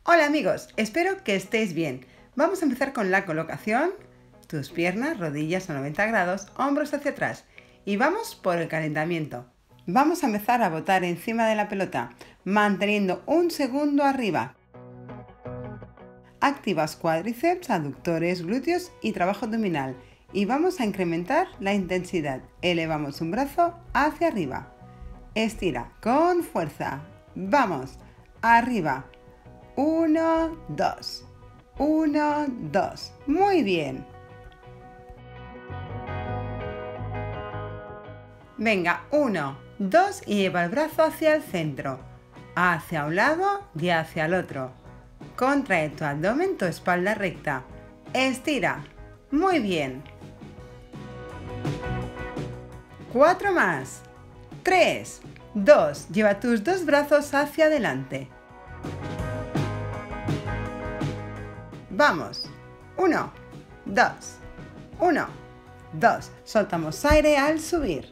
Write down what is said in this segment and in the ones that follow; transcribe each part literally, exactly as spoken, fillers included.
Hola amigos, espero que estéis bien. Vamos a empezar con la colocación. Tus piernas, rodillas a noventa grados, hombros hacia atrás. Y vamos por el calentamiento. Vamos a empezar a botar encima de la pelota, manteniendo un segundo arriba. Activas cuádriceps, aductores, glúteos y trabajo abdominal. Y vamos a incrementar la intensidad. Elevamos un brazo hacia arriba. Estira con fuerza. Vamos, arriba. Uno, dos. Uno, dos. Muy bien. Venga, uno, dos y lleva el brazo hacia el centro. Hacia un lado y hacia el otro. Contrae tu abdomen, tu espalda recta. Estira. Muy bien. Cuatro más. Tres, dos. Lleva tus dos brazos hacia adelante. Vamos. Uno, dos. Uno, dos. Soltamos aire al subir.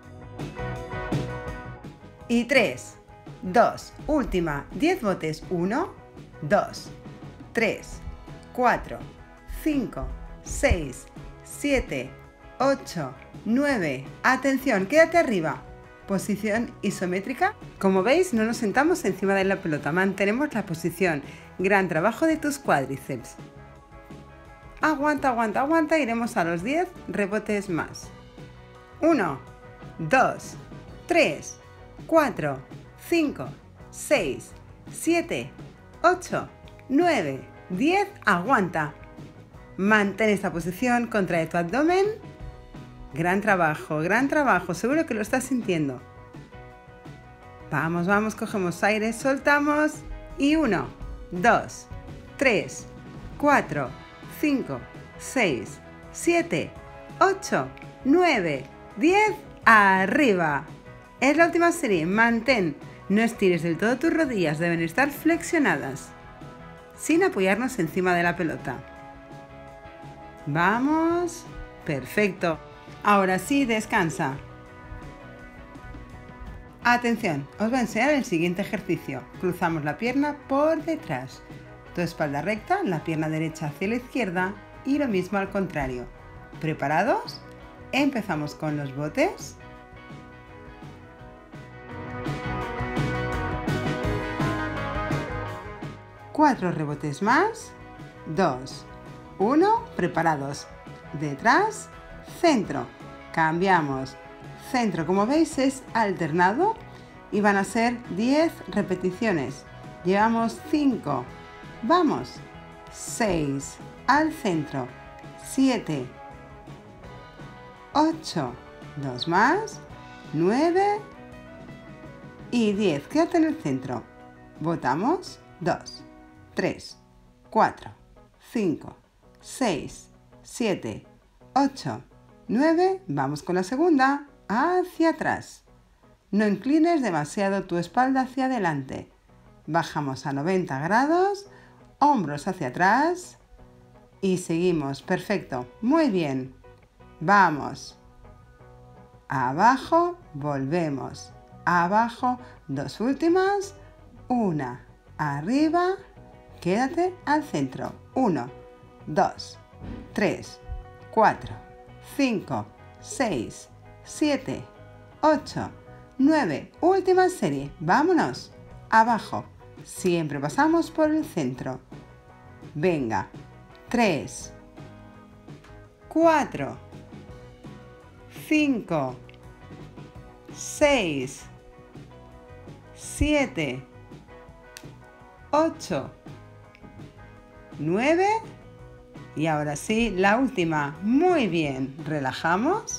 Y tres, dos. Última. diez botes. uno, dos, tres, cuatro, cinco, seis, siete, ocho, nueve. Atención, quédate arriba. Posición isométrica. Como veis, no nos sentamos encima de la pelota, mantenemos la posición. Gran trabajo de tus cuádriceps. Aguanta, aguanta, aguanta. Iremos a los diez rebotes más. uno, dos, tres, cuatro, cinco, seis, siete, ocho, nueve, diez. Aguanta. Mantén esta posición, contrae tu abdomen. Gran trabajo, gran trabajo. Seguro que lo estás sintiendo. Vamos, vamos, cogemos aire, soltamos. Y uno, dos, tres, cuatro, cinco, seis, siete, ocho, nueve, diez. Arriba. Es la última serie. Mantén. No estires del todo tus rodillas. Deben estar flexionadas. Sin apoyarnos encima de la pelota. Vamos. Perfecto. Ahora sí, descansa. Atención, os voy a enseñar el siguiente ejercicio. Cruzamos la pierna por detrás. Tu espalda recta, la pierna derecha hacia la izquierda y lo mismo al contrario. ¿Preparados? Empezamos con los botes. Cuatro rebotes más. Dos. Uno. Preparados. Detrás. Centro. Cambiamos. Centro, como veis, es alternado y van a ser diez repeticiones. Llevamos cinco. Vamos. seis. Al centro. siete. ocho. dos más. nueve. Y diez. Quédate en el centro. Botamos. dos. tres. cuatro. cinco. seis. siete. ocho. nueve. Vamos con la segunda. Hacia atrás. No inclines demasiado tu espalda hacia adelante. Bajamos a noventa grados. Hombros hacia atrás. Y seguimos. Perfecto. Muy bien. Vamos. Abajo. Volvemos. Abajo. Dos últimas. Una. Arriba. Quédate al centro. Uno. Dos. Tres. Cuatro. Cinco. Seis. siete. ocho. nueve. Última serie. Vámonos. Abajo. Siempre pasamos por el centro. Venga. tres. cuatro. cinco. seis. siete. ocho. nueve. Y ahora sí, la última. Muy bien. Relajamos.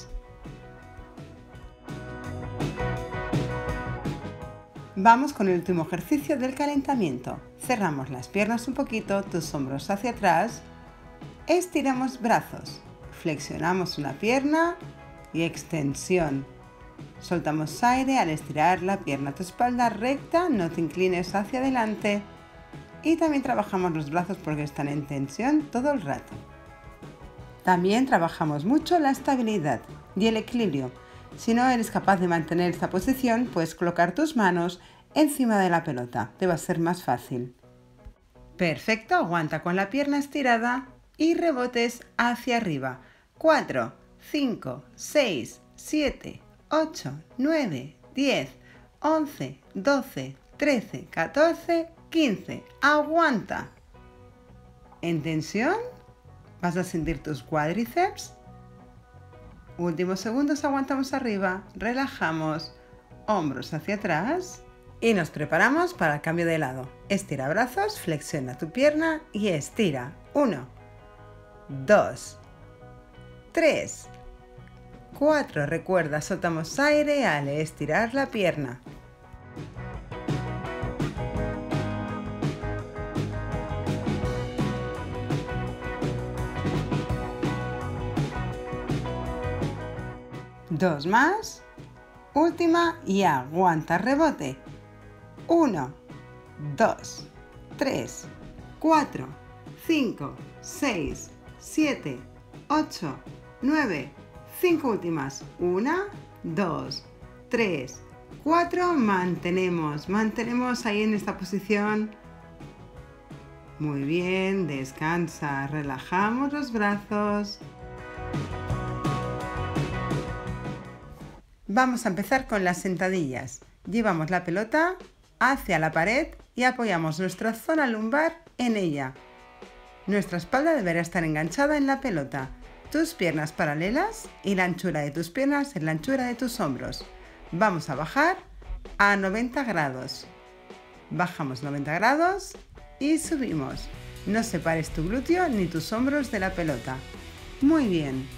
Vamos con el último ejercicio del calentamiento. Cerramos las piernas un poquito, tus hombros hacia atrás. Estiramos brazos. Flexionamos una pierna y extensión. Soltamos aire al estirar la pierna. Tu espalda recta, no te inclines hacia adelante. Y también trabajamos los brazos porque están en tensión todo el rato. También trabajamos mucho la estabilidad y el equilibrio. Si no eres capaz de mantener esta posición, puedes colocar tus manos encima de la pelota. Te va a ser más fácil. Perfecto, aguanta con la pierna estirada y rebotes hacia arriba. cuatro, cinco, seis, siete, ocho, nueve, diez, once, doce, trece, catorce, quince. Aguanta. En tensión, vas a sentir tus cuádriceps. Últimos segundos, aguantamos arriba, relajamos, hombros hacia atrás y nos preparamos para el cambio de lado. Estira brazos, flexiona tu pierna y estira. uno, dos, tres, cuatro. Recuerda, soltamos aire al estirar la pierna. Dos más. Última y aguanta, rebote. uno, dos, tres, cuatro, cinco, seis, siete, ocho, nueve, cinco últimas. uno, dos, tres, cuatro. Mantenemos, mantenemos ahí en esta posición. Muy bien, descansa, relajamos los brazos. Vamos a empezar con las sentadillas. Llevamos la pelota hacia la pared y apoyamos nuestra zona lumbar en ella. Nuestra espalda deberá estar enganchada en la pelota. Tus piernas paralelas y la anchura de tus piernas es la anchura de tus hombros. Vamos a bajar a noventa grados. Bajamos noventa grados y subimos. No separes tu glúteo ni tus hombros de la pelota. Muy bien.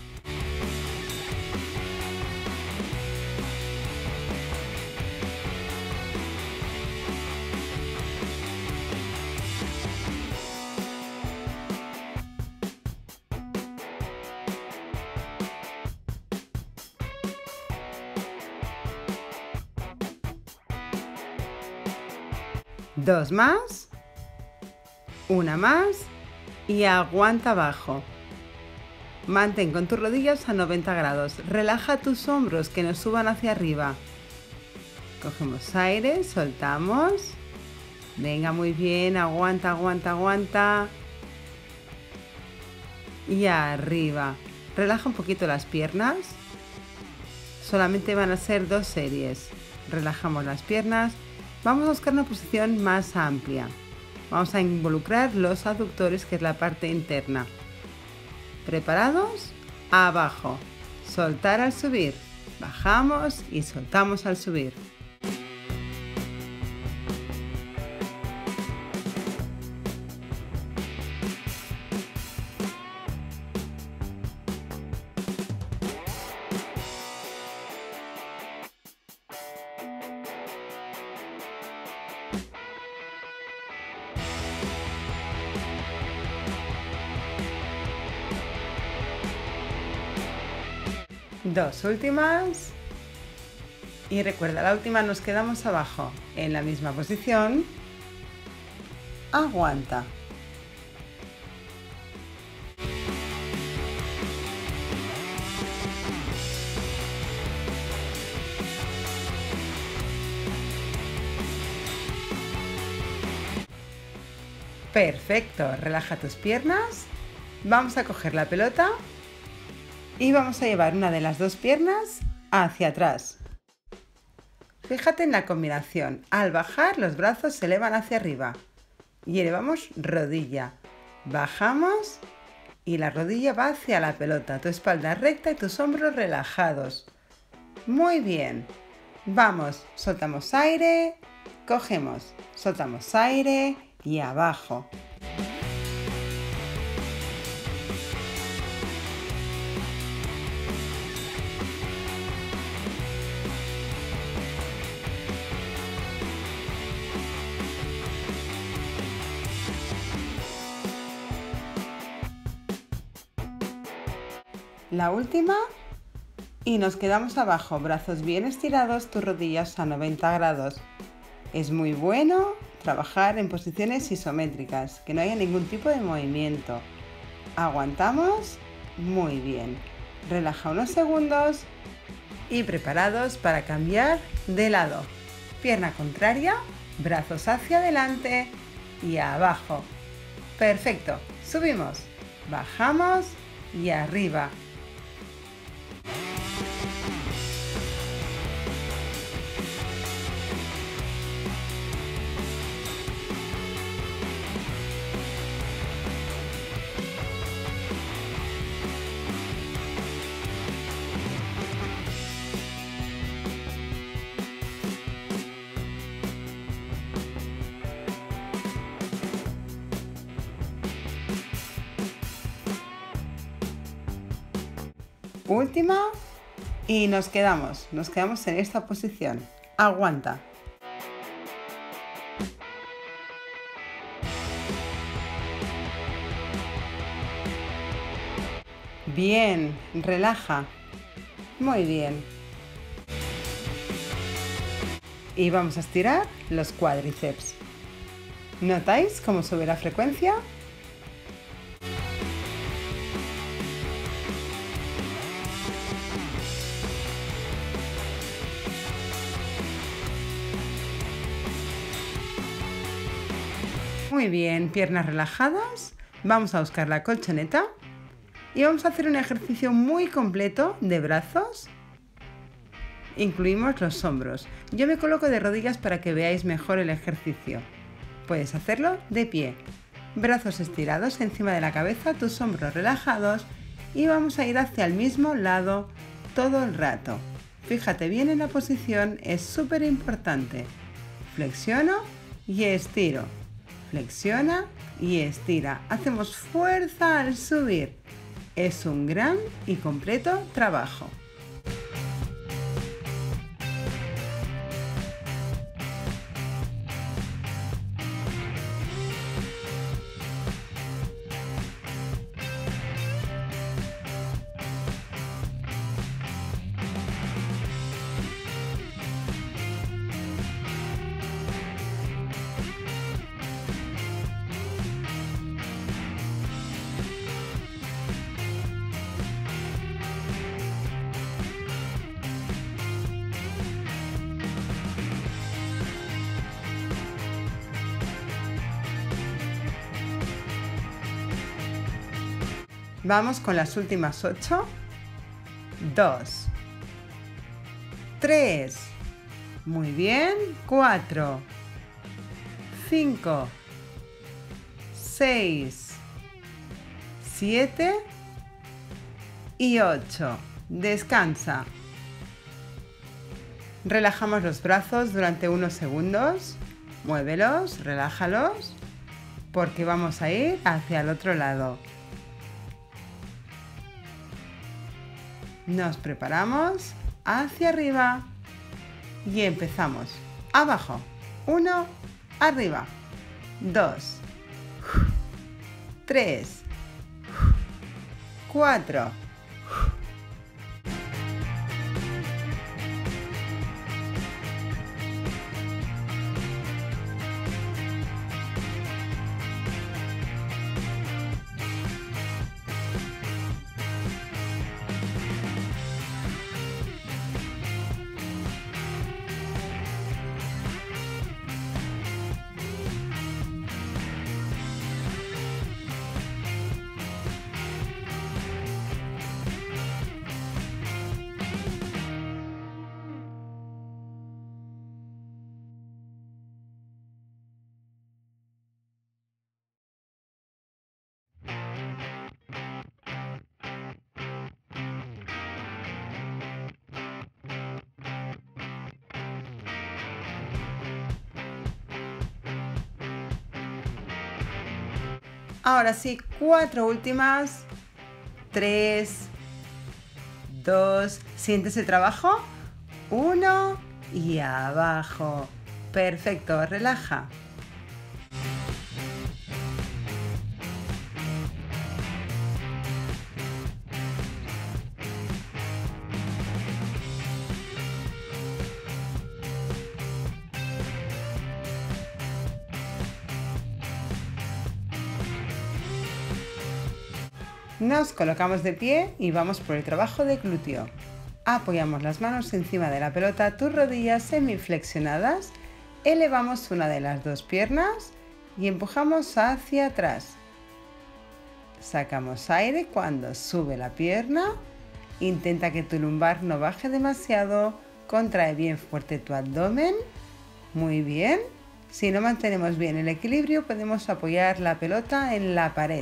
Dos más, una más y aguanta abajo. Mantén con tus rodillas a noventa grados. Relaja tus hombros que nos suban hacia arriba. Cogemos aire, soltamos. Venga, muy bien, aguanta, aguanta, aguanta. Y arriba. Relaja un poquito las piernas. Solamente van a ser dos series. Relajamos las piernas. Vamos a buscar una posición más amplia. Vamos a involucrar los aductores, que es la parte interna. ¿Preparados? Abajo. Soltar al subir. Bajamos y soltamos al subir. Dos últimas. Y recuerda, la última nos quedamos abajo, en la misma posición. Aguanta. Perfecto, relaja tus piernas. Vamos a coger la pelota y vamos a llevar una de las dos piernas hacia atrás. Fíjate en la combinación. Al bajar, los brazos se elevan hacia arriba y elevamos rodilla. Bajamos y la rodilla va hacia la pelota. Tu espalda recta y tus hombros relajados. Muy bien. Vamos, soltamos aire, cogemos, soltamos aire y abajo. La última y nos quedamos abajo, brazos bien estirados, tus rodillas a noventa grados. Es muy bueno trabajar en posiciones isométricas, que no haya ningún tipo de movimiento. Aguantamos muy bien. Relaja unos segundos y preparados para cambiar de lado. Pierna contraria, brazos hacia adelante y abajo. Perfecto. Subimos, bajamos y arriba. Última y nos quedamos, nos quedamos en esta posición. Aguanta. Bien, relaja. Muy bien. Y vamos a estirar los cuádriceps. ¿Notáis cómo sube la frecuencia? Muy bien, piernas relajadas. Vamos a buscar la colchoneta y vamos a hacer un ejercicio muy completo de brazos. Incluimos los hombros. Yo me coloco de rodillas para que veáis mejor el ejercicio. Puedes hacerlo de pie. Brazos estirados encima de la cabeza, tus hombros relajados y vamos a ir hacia el mismo lado todo el rato. Fíjate bien en la posición, es súper importante. Flexiono y estiro. Flexiona y estira. Hacemos fuerza al subir. Es un gran y completo trabajo. Vamos con las últimas ocho. dos. tres. Muy bien. cuatro. cinco. seis. siete. Y ocho. Descansa. Relajamos los brazos durante unos segundos. Muévelos, relájalos, porque vamos a ir hacia el otro lado. Nos preparamos hacia arriba y empezamos. Abajo. uno, arriba. dos, tres, cuatro. Ahora sí, cuatro últimas. tres, dos, ¿sientes el trabajo? uno y abajo. Perfecto, relaja. Nos colocamos de pie y vamos por el trabajo de glúteo. Apoyamos las manos encima de la pelota, tus rodillas semiflexionadas, elevamos una de las dos piernas y empujamos hacia atrás. Sacamos aire cuando sube la pierna. Intenta que tu lumbar no baje demasiado. Contrae bien fuerte tu abdomen. Muy bien. Si no mantenemos bien el equilibrio, podemos apoyar la pelota en la pared.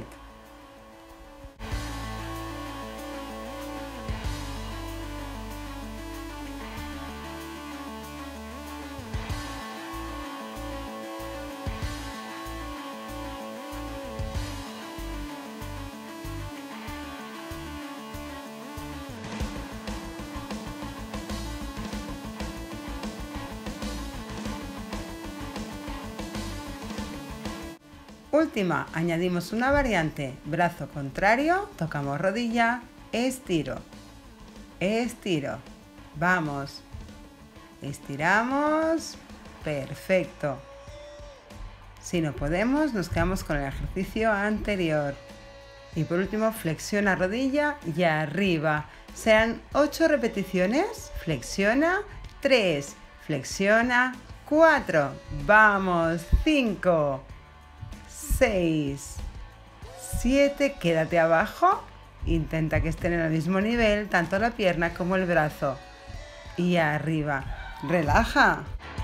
Última, añadimos una variante, brazo contrario, tocamos rodilla, estiro, estiro, vamos, estiramos, perfecto. Si no podemos, nos quedamos con el ejercicio anterior. Y por último, flexiona rodilla y arriba. Serán ocho repeticiones, flexiona, tres, flexiona, cuatro, vamos, cinco, seis, siete, quédate abajo, intenta que estén en el mismo nivel, tanto la pierna como el brazo. Y arriba, relaja.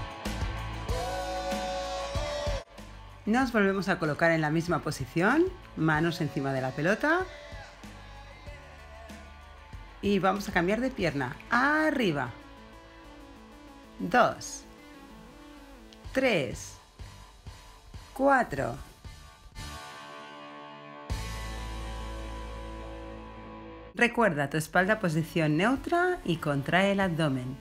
Nos volvemos a colocar en la misma posición, manos encima de la pelota. Y vamos a cambiar de pierna, arriba. Dos, tres, cuatro. Recuerda tu espalda posición neutra y contrae el abdomen.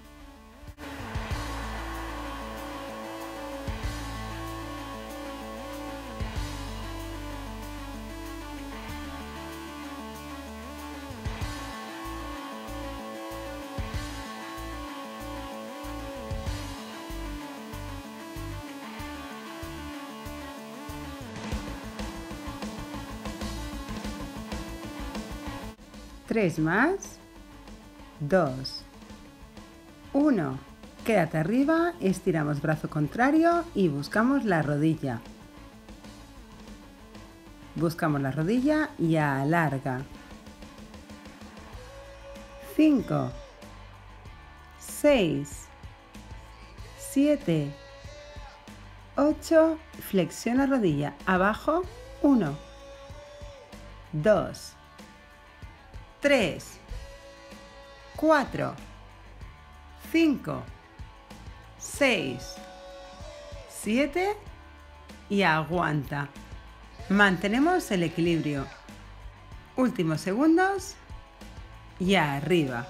Tres más, dos, uno. Quédate arriba, estiramos brazo contrario y buscamos la rodilla. Buscamos la rodilla y alarga. Cinco, seis, siete, ocho. Flexiona rodilla, abajo, uno, dos, tres, cuatro, cinco, seis, siete y aguanta. Mantenemos el equilibrio. Últimos segundos y arriba.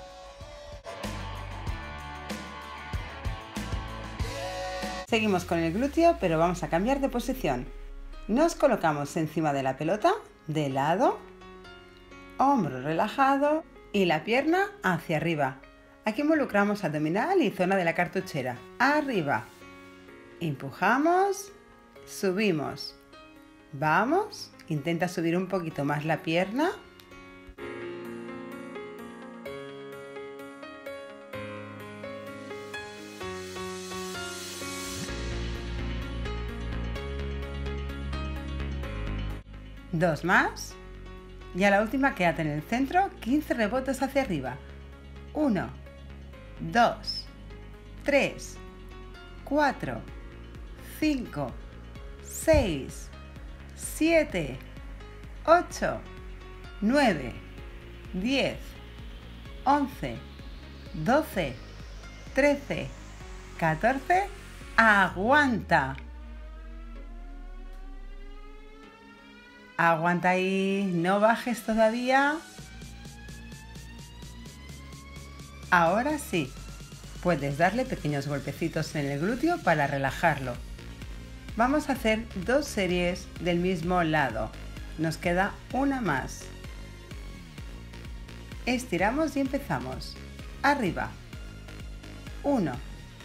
Seguimos con el glúteo, pero vamos a cambiar de posición. Nos colocamos encima de la pelota, de lado, hombro relajado y la pierna hacia arriba. Aquí involucramos abdominal y zona de la cartuchera. Arriba. Empujamos, subimos. Vamos, intenta subir un poquito más la pierna. Dos más. Y a la última quédate en el centro, quince rebotes hacia arriba. uno, dos, tres, cuatro, cinco, seis, siete, ocho, nueve, diez, once, doce, trece, catorce. Aguanta. Aguanta ahí, no bajes todavía. Ahora sí, puedes darle pequeños golpecitos en el glúteo para relajarlo. Vamos a hacer dos series del mismo lado. Nos queda una más. Estiramos y empezamos. Arriba. uno,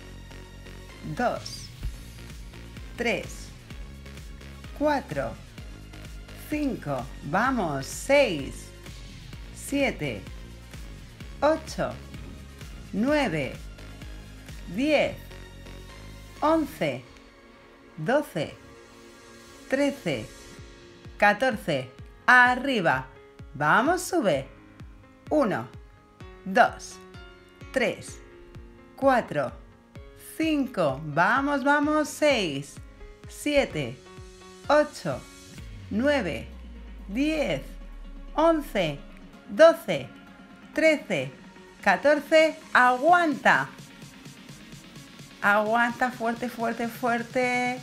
dos, tres, cuatro, cinco, vamos, seis, siete, ocho, nueve, diez, once, doce, trece, catorce. arriba. Vamos, sube. uno, dos, tres, cuatro, cinco. Vamos, vamos. seis, siete, ocho, nueve, diez, once, doce, trece, catorce. Aguanta. Aguanta fuerte, fuerte, fuerte.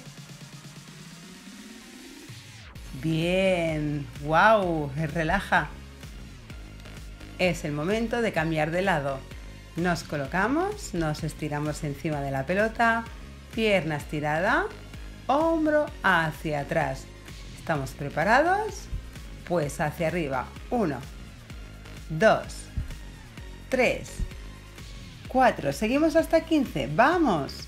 Bien. ¡Wow! Relaja. Es el momento de cambiar de lado. Nos colocamos, nos estiramos encima de la pelota, pierna estirada, hombro hacia atrás. ¿Estamos preparados? Pues hacia arriba. uno, dos, tres, cuatro. Seguimos hasta quince. ¡Vamos!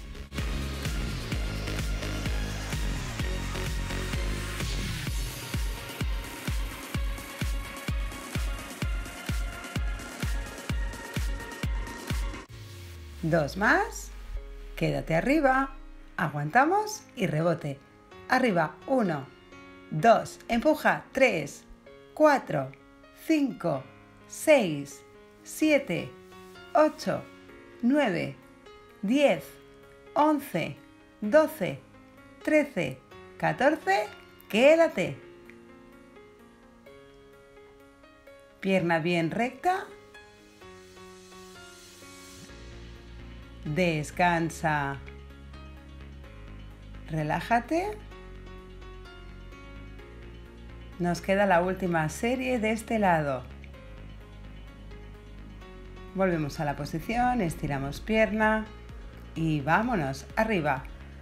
Dos más. Quédate arriba. Aguantamos y rebote. Arriba. uno, dos. Empuja. tres, cuatro, cinco, seis, siete, ocho, nueve, diez, once, doce, trece, catorce. Quédate. Pierna bien recta. Descansa. Relájate. Nos queda la última serie de este lado. Volvemos a la posición, estiramos pierna y vámonos. Arriba.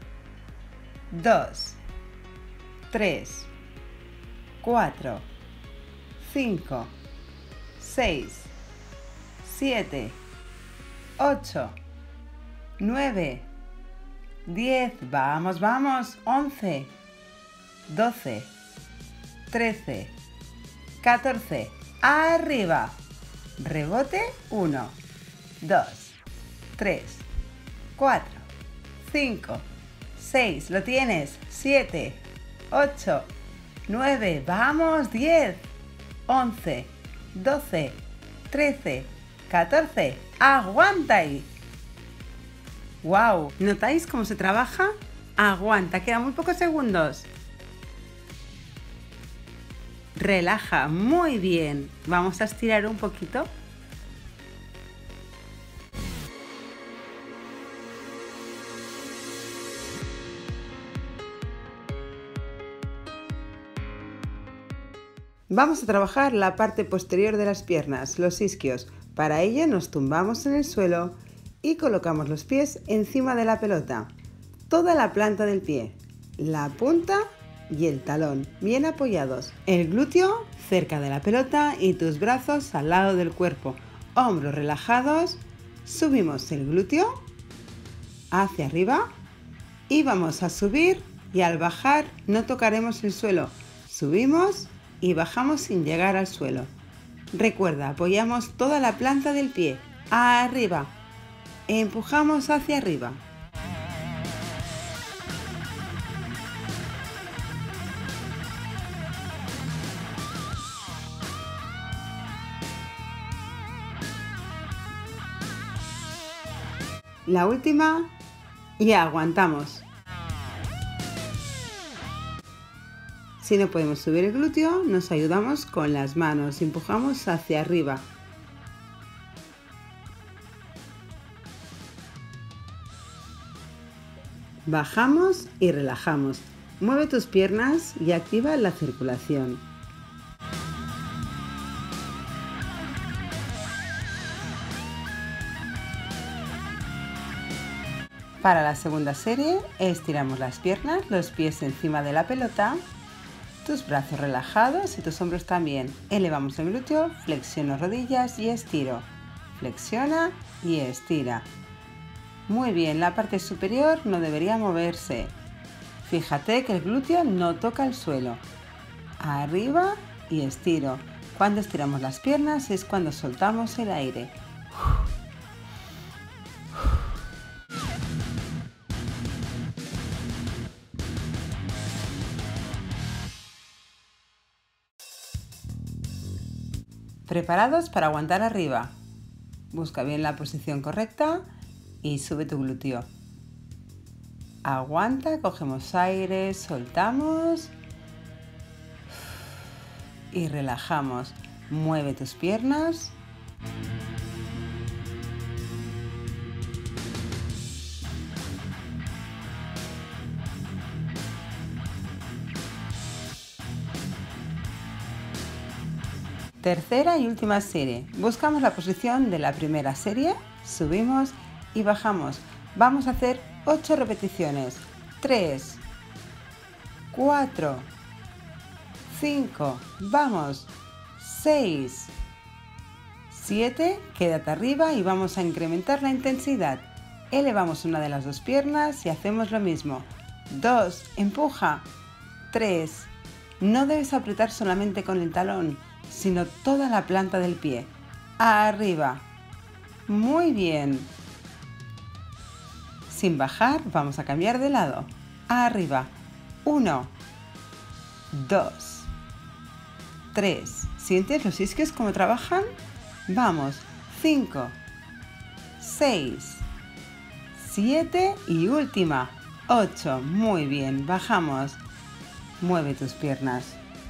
dos, tres, cuatro, cinco, seis, siete, ocho, nueve, diez, vamos, vamos, once, doce, trece, catorce, arriba, rebote, uno, dos, tres, cuatro, cinco, seis, lo tienes, siete, ocho, nueve, vamos, diez, once, doce, trece, catorce, aguanta ahí. ¡Wow! ¿Notáis cómo se trabaja? Aguanta, quedan muy pocos segundos. Relaja, muy bien. Vamos a estirar un poquito. Vamos a trabajar la parte posterior de las piernas, los isquios. Para ello nos tumbamos en el suelo y colocamos los pies encima de la pelota. Toda la planta del pie, la punta y el talón bien apoyados. El glúteo cerca de la pelota y tus brazos al lado del cuerpo. Hombros relajados. Subimos el glúteo hacia arriba y vamos a subir, y al bajar no tocaremos el suelo. Subimos y bajamos sin llegar al suelo. Recuerda, apoyamos toda la planta del pie arriba. Empujamos hacia arriba. La última y aguantamos. Si no podemos subir el glúteo, nos ayudamos con las manos, empujamos hacia arriba. Bajamos y relajamos. Mueve tus piernas y activa la circulación. Para la segunda serie, estiramos las piernas, los pies encima de la pelota, tus brazos relajados y tus hombros también. Elevamos el glúteo, flexiono rodillas y estiro. Flexiona y estira. Muy bien, la parte superior no debería moverse. Fíjate que el glúteo no toca el suelo. Arriba y estiro. Cuando estiramos las piernas es cuando soltamos el aire. ¿Preparados para aguantar arriba? Busca bien la posición correcta y sube tu glúteo. Aguanta, cogemos aire, soltamos y relajamos. Mueve tus piernas. Tercera y última serie. Buscamos la posición de la primera serie, subimos y bajamos. Vamos a hacer ocho repeticiones. tres, cuatro, cinco, vamos, seis, siete, quédate arriba y vamos a incrementar la intensidad. Elevamos una de las dos piernas y hacemos lo mismo. dos, empuja. tres, no debes apretar solamente con el talón, sino toda la planta del pie. Arriba. Muy bien. Sin bajar, vamos a cambiar de lado. Arriba. uno, dos, tres. ¿Sientes los isquios cómo trabajan? Vamos. cinco, seis, siete y última. ocho. Muy bien. Bajamos. Mueve tus piernas.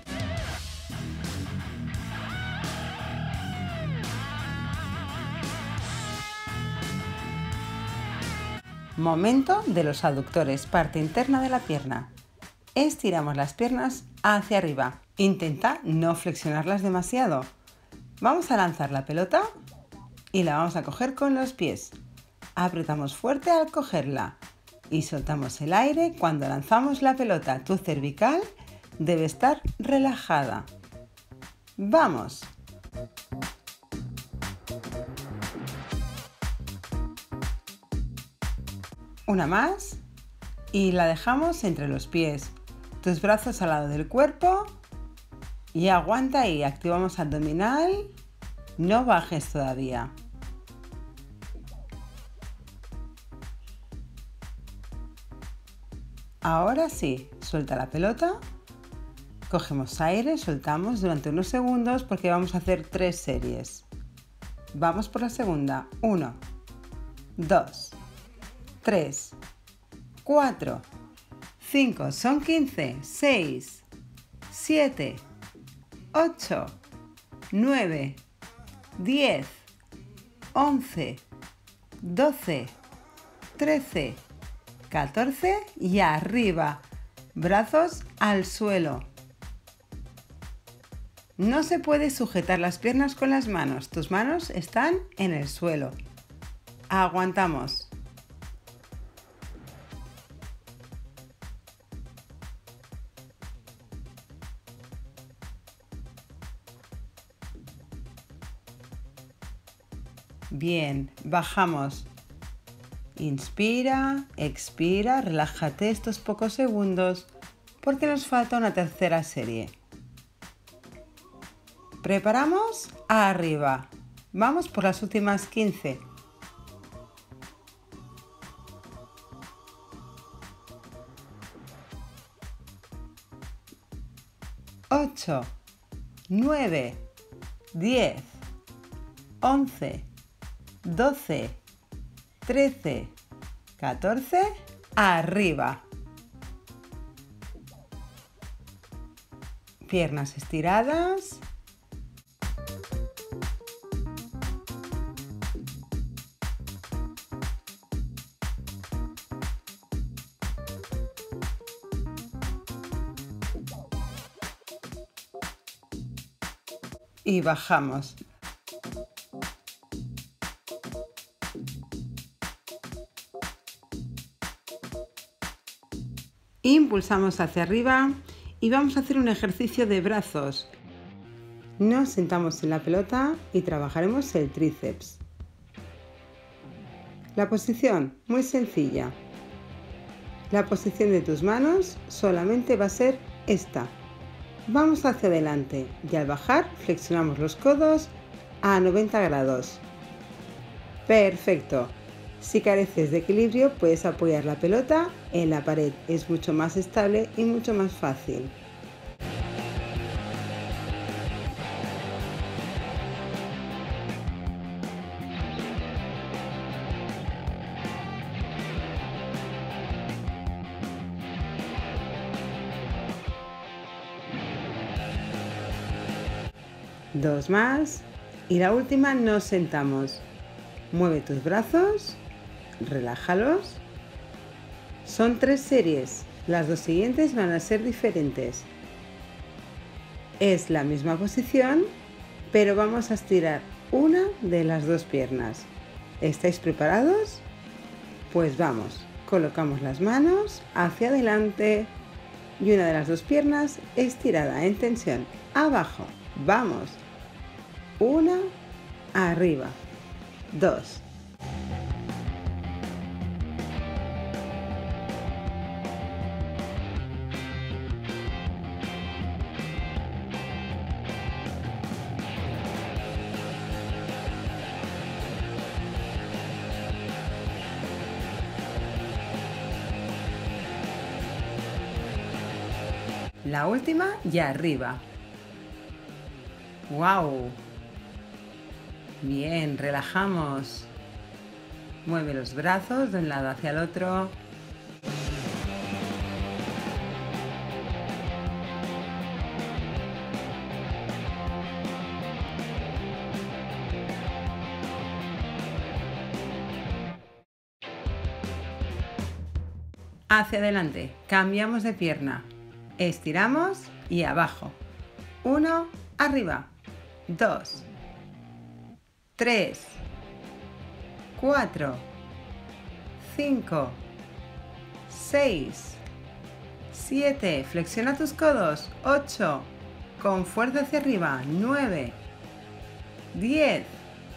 Momento de los aductores, parte interna de la pierna. Estiramos las piernas hacia arriba. Intenta no flexionarlas demasiado. Vamos a lanzar la pelota y la vamos a coger con los pies. Apretamos fuerte al cogerla y soltamos el aire cuando lanzamos la pelota. Tu cervical debe estar relajada. ¡Vamos! Una más y la dejamos entre los pies, tus brazos al lado del cuerpo y aguanta ahí, activamos abdominal, no bajes todavía. Ahora sí, suelta la pelota, cogemos aire, soltamos durante unos segundos porque vamos a hacer tres series. Vamos por la segunda, uno, dos, tres, cuatro, cinco, son quince, seis, siete, ocho, nueve, diez, once, doce, trece, catorce y arriba, brazos al suelo. No se puede sujetar las piernas con las manos, tus manos están en el suelo. Aguantamos. Bien, bajamos. Inspira, expira, relájate estos pocos segundos porque nos falta una tercera serie. Preparamos arriba. Vamos por las últimas quince. ocho, nueve, diez, once, doce, trece, catorce, arriba. Piernas estiradas. Y bajamos. Impulsamos hacia arriba y vamos a hacer un ejercicio de brazos. Nos sentamos en la pelota y trabajaremos el tríceps. La posición, muy sencilla. La posición de tus manos solamente va a ser esta. Vamos hacia adelante y al bajar flexionamos los codos a noventa grados. Perfecto. Si careces de equilibrio, puedes apoyar la pelota en la pared. Es mucho más estable y mucho más fácil. Dos más. Y la última, nos sentamos. Mueve tus brazos, relájalos. Son tres series. Las dos siguientes van a ser diferentes. Es la misma posición, pero vamos a estirar una de las dos piernas. ¿Estáis preparados? Pues vamos. Colocamos las manos hacia adelante y una de las dos piernas estirada en tensión. Abajo. Vamos. Una, arriba. Dos. La última y arriba. ¡Wow! Bien, relajamos. Mueve los brazos de un lado hacia el otro. Hacia adelante, cambiamos de pierna. Estiramos y abajo. Uno, arriba. Dos. Tres. Cuatro. Cinco. Seis. Siete. Flexiona tus codos. Ocho. Con fuerza hacia arriba. Nueve. Diez.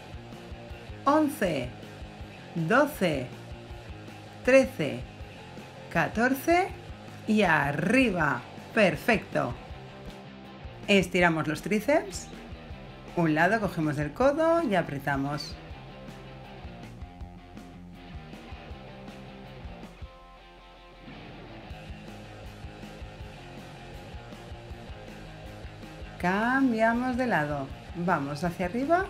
Once. Doce. Trece. catorce y arriba. Perfecto. Estiramos los tríceps. Un lado cogemos el codo y apretamos. Cambiamos de lado. Vamos hacia arriba.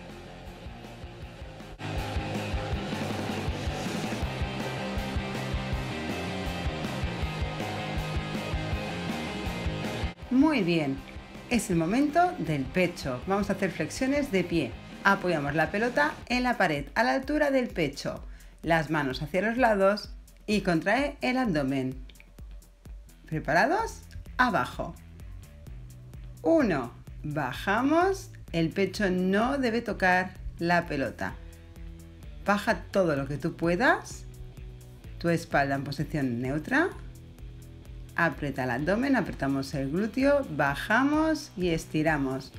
Muy bien, es el momento del pecho. Vamos a hacer flexiones de pie. Apoyamos la pelota en la pared a la altura del pecho. Las manos hacia los lados y contrae el abdomen. ¿Preparados? Abajo. Uno. Bajamos. El pecho no debe tocar la pelota. Baja todo lo que tú puedas. Tu espalda en posición neutra. Aprieta el abdomen, apretamos el glúteo, bajamos y estiramos.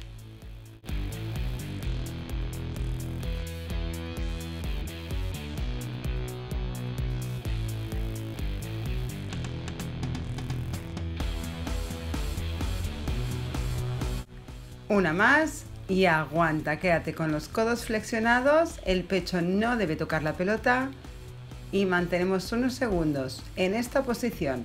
Una más y aguanta, quédate con los codos flexionados, el pecho no debe tocar la pelota y mantenemos unos segundos en esta posición.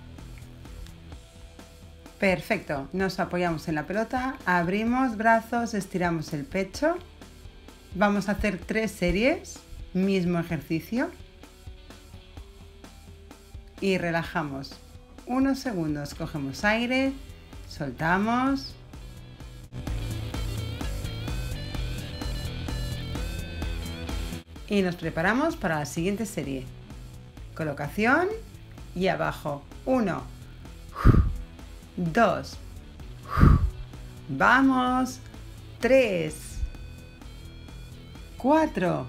Perfecto, nos apoyamos en la pelota, abrimos brazos, estiramos el pecho. Vamos a hacer tres series, mismo ejercicio. Y relajamos. Unos segundos, cogemos aire, soltamos. Y nos preparamos para la siguiente serie. Colocación y abajo. Uno. Dos. Vamos. Tres. Cuatro.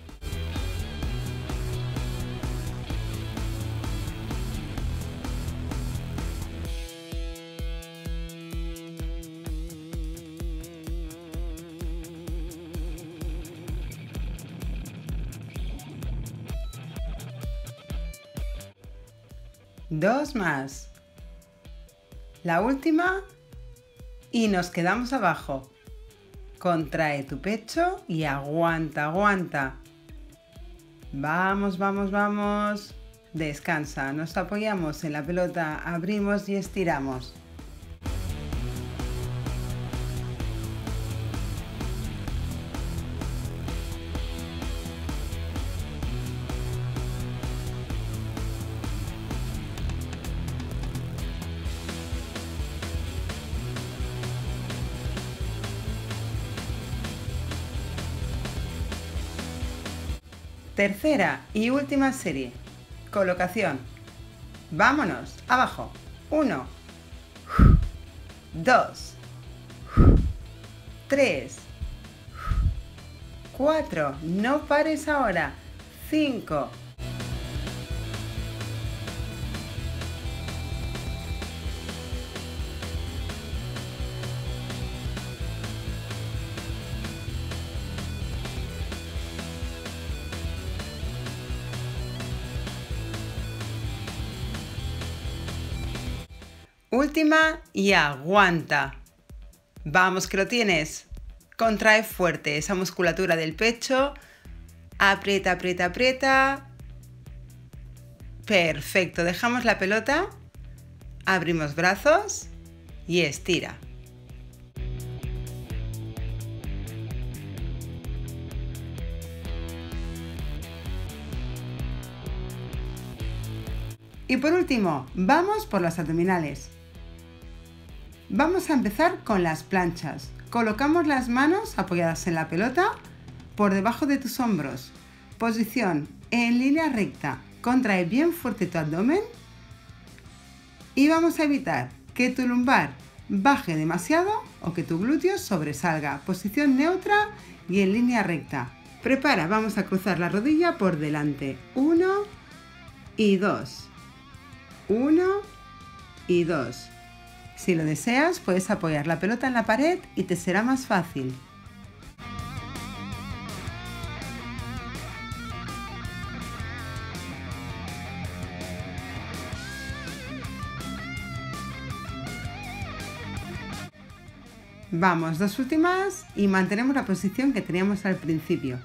Dos más. La última y nos quedamos abajo. Contrae tu pecho y aguanta, aguanta. Vamos, vamos, vamos. Descansa. Nos apoyamos en la pelota, abrimos y estiramos. Tercera y última serie. Colocación. Vámonos. Abajo. Uno. Dos. Tres. Cuatro. No pares ahora. Cinco. Última y aguanta. Vamos que lo tienes. Contrae fuerte esa musculatura del pecho. Aprieta, aprieta, aprieta. Perfecto. Dejamos la pelota. Abrimos brazos y estira. Y por último, vamos por las abdominales. Vamos a empezar con las planchas. Colocamos las manos apoyadas en la pelota por debajo de tus hombros. Posición en línea recta. Contrae bien fuerte tu abdomen. Y vamos a evitar que tu lumbar baje demasiado o que tu glúteo sobresalga. Posición neutra y en línea recta. Prepara, vamos a cruzar la rodilla por delante. Uno y dos. Uno y dos. Si lo deseas, puedes apoyar la pelota en la pared y te será más fácil. Vamos, dos últimas y mantenemos la posición que teníamos al principio.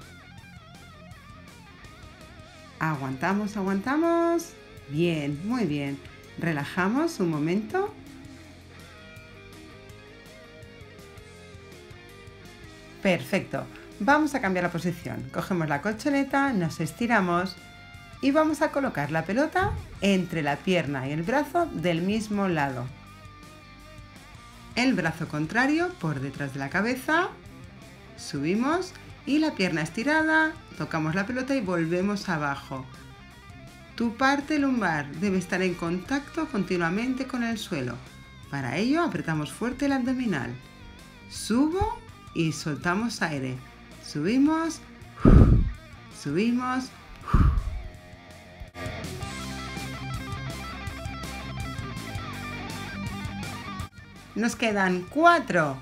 Aguantamos, aguantamos. Bien, muy bien. Relajamos un momento. Perfecto. Vamos a cambiar la posición. Cogemos la colchoneta, nos estiramos y vamos a colocar la pelota entre la pierna y el brazo del mismo lado. El brazo contrario por detrás de la cabeza. Subimos y la pierna estirada. Tocamos la pelota y volvemos abajo. Tu parte lumbar debe estar en contacto continuamente con el suelo. Para ello apretamos fuerte el abdominal. Subo y soltamos aire. Subimos, subimos. Nos quedan cuatro,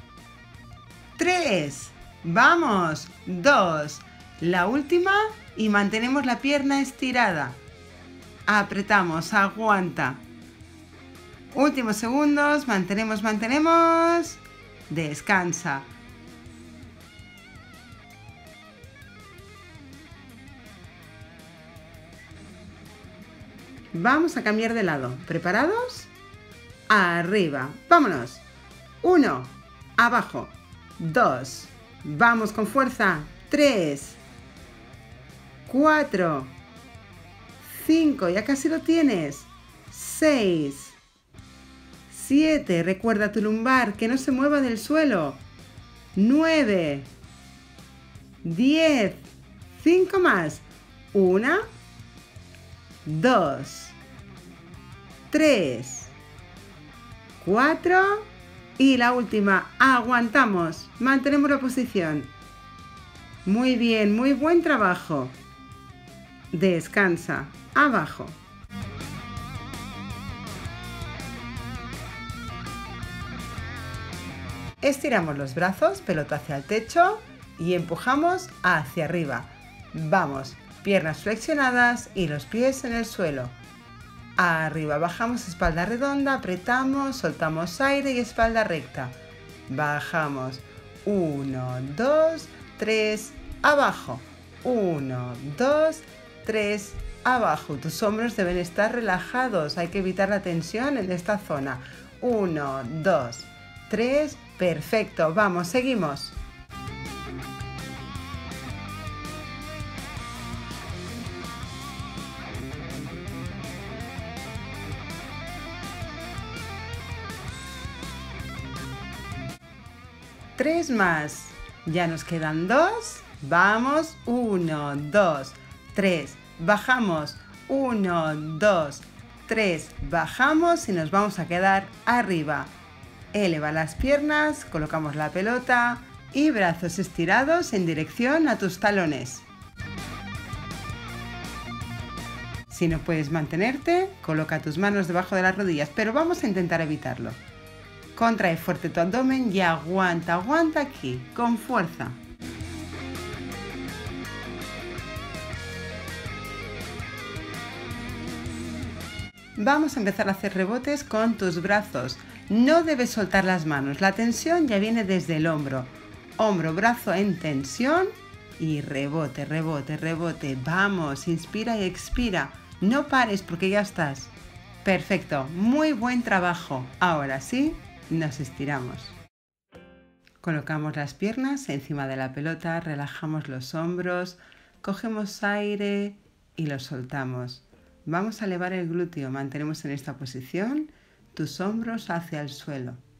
tres, vamos, dos. La última y mantenemos la pierna estirada. Apretamos, aguanta. Últimos segundos, mantenemos, mantenemos. Descansa. Vamos a cambiar de lado. ¿Preparados? Arriba. Vámonos. Uno. Abajo. Dos. Vamos con fuerza. Tres. Cuatro. Cinco. Ya casi lo tienes. Seis. Siete. Recuerda tu lumbar que no se mueva del suelo. Nueve. Diez. Cinco más. Una. Dos. Tres. Cuatro. Y la última. Aguantamos. Mantenemos la posición. Muy bien, muy buen trabajo. Descansa. Abajo. Estiramos los brazos, pelota hacia el techo y empujamos hacia arriba. Vamos, piernas flexionadas y los pies en el suelo. Arriba, bajamos, espalda redonda, apretamos, soltamos aire y espalda recta. Bajamos. Uno, dos, tres, abajo. Uno, dos, tres, abajo. Tus hombros deben estar relajados. Hay que evitar la tensión en esta zona. Uno, dos, tres. Perfecto. Vamos, seguimos. Tres más. Ya nos quedan dos. Vamos. Uno, dos. tres, bajamos, uno, dos, tres, bajamos y nos vamos a quedar arriba. Eleva las piernas, colocamos la pelota y brazos estirados en dirección a tus talones. Si no puedes mantenerte, coloca tus manos debajo de las rodillas, pero vamos a intentar evitarlo. Contrae fuerte tu abdomen y aguanta, aguanta aquí, con fuerza. Vamos a empezar a hacer rebotes con tus brazos. No debes soltar las manos, la tensión ya viene desde el hombro. Hombro, brazo en tensión y rebote, rebote, rebote. Vamos, inspira y expira. No pares porque ya estás. Perfecto, muy buen trabajo. Ahora sí, nos estiramos. Colocamos las piernas encima de la pelota, relajamos los hombros, cogemos aire y lo soltamos. Vamos a elevar el glúteo, mantenemos en esta posición tus hombros hacia el suelo.